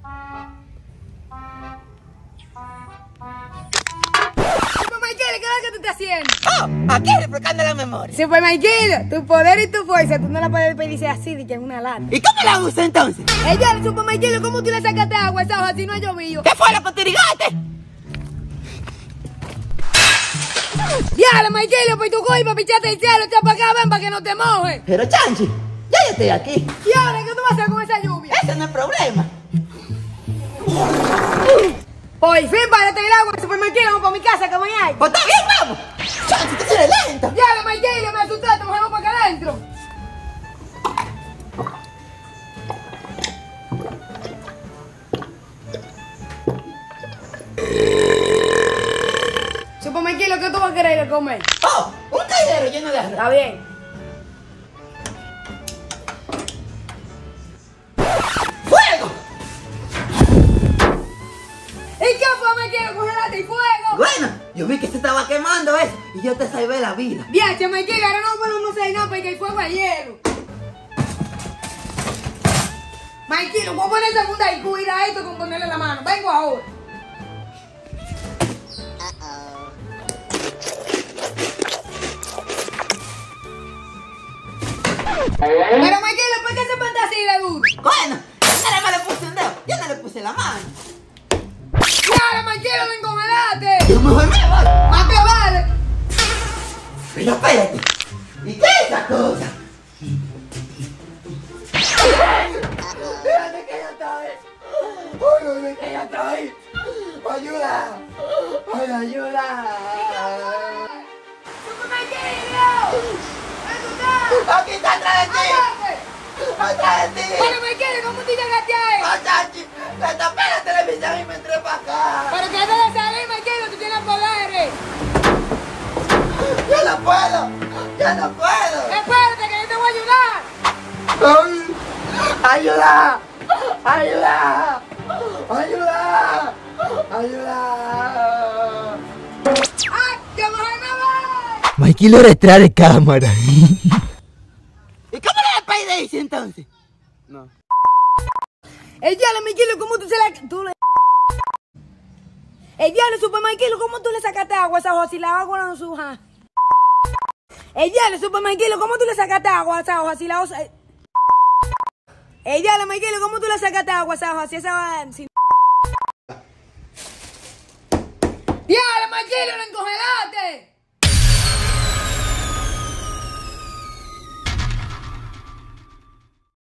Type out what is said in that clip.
Super Michael, ¿qué es lo que tú estás haciendo? Oh, aquí refrescando la memoria. Super Michael, tu poder y tu fuerza, tú no la puedes pedir así, de que en una lata. ¿Y cómo la uso entonces? Ella, Super Michael, ¿cómo tú le sacaste agua a esa hoja si no ha llovido? ¿Qué fue lo que te irrigaste? Diale, Michael, pues tú coges para picharte el cielo, echa para acá, ven, para que no te mojes. Pero Chanchi, ya yo estoy aquí. ¿Y ahora qué tú vas a hacer con esa lluvia? Ese no es problema. Por fin, párate el agua, Super Michael, vamos para mi casa, que mañana hay. Pues está bien, vamos. Chanchi, tú eres lento. Diale, Michael, me asustaste, nos vamos para acá adentro. Super Michael, ¿qué tú vas a querer comer? Oh, un caldero lleno de arroz. Está bien. ¡Fuego! ¿Y qué fue, Michael? Congelaste el fuego. Bueno, yo vi que se estaba quemando eso y yo te salvé la vida. Viaje, Michael, ahora no podemos hacer nada porque el fuego es hielo. Michael, voy a poner segunda y cuida esto con ponerle la mano. Vengo ahora. Pero Michael, ¿por qué se pone así de duro? Bueno, yo nada más le puse un dedo, yo no le puse la mano. ¡Claro, Michael, me encongelaste! Yo mejor me voy. ¡Más te vale! Pero espérate, ¿y qué es esa cosa? Espérate que ya está ahí. Ay, que ya está ahí. Ayuda. Ay, ayuda. ¡Super Michael! ¡Ayuda! Aquí está atrás de ti. Atrás de ti. Pero Michael, ¿cómo tú llegaste ahí? Oh, Chachi, me tapé la televisión y me entré para acá. Pero que debes salir, Michael, tú tienes poderes. Yo no puedo. Yo no puedo. Espérate, que yo te voy a ayudar. Ay, ayuda. Ayuda. Ayuda. Ayuda. ¡Ay, yo mejor me voy! Mikey lo retrae de cámara. ¿Y cómo le despeí de ese entonces? No. El diablo, Michael, ¿cómo tú se la... tú le... El diablo, Super Michael, ¿cómo tú le sacaste agua a esa hoja si la agua no suja? El diablo, Super Michael, ¿cómo tú le sacaste agua a esa hoja si la hoja... El diablo, Michael, ¿cómo tú le sacaste agua a esa hoja si esa hoja... Si... Diablo, Michael,